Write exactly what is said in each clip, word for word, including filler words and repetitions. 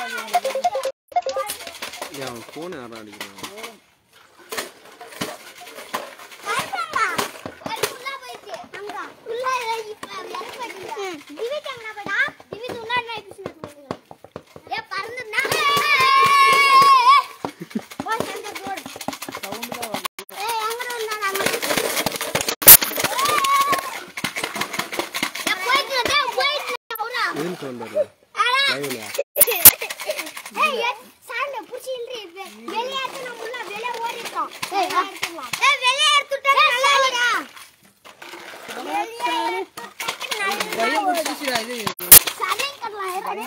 ஏன் ஃபோன் யாரா அடிக்கிறாங்க? ஏன் சொன்னாரு? லைவ்ல ஏய் சாண்ட புடிச்சி இல்ல வெளிய எடுத்து நம்ம உள்ள வெளிய ஓடிட்டோம். ஏய் எடுத்துடலாம். ஏய் வெளிய எடுத்துட்டா நல்லா இல்லடா. வெளிய புடிச்சிடா இது. சாலிங் करலாம் ஏய்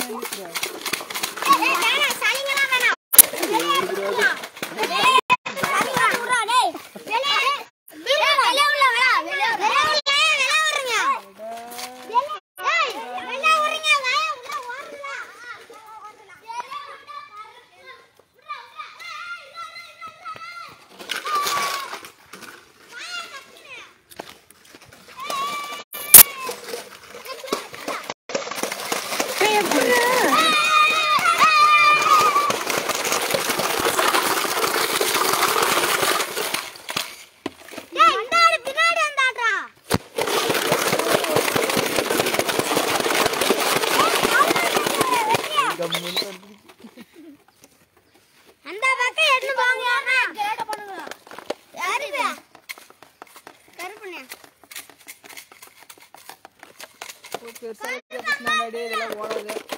வேணா சாலிங்கனா வேணா. வெளிய எடுத்துடலாம். வெளிய சாலிங்கனா உறா டேய். வெளிய வெளிய வெளிய உள்ள வா. வெளிய வெளிய வெளிய வரங்க. வெளிய ஏய் வெளிய வரங்க வா உள்ள ஓடுடா. அந்த பக்கம் எடுத்து போங்க கேட்ட பண்ணுங்க யாரு இது கருப்புனே ஓகே சார் இதெல்லாம் ஓடாது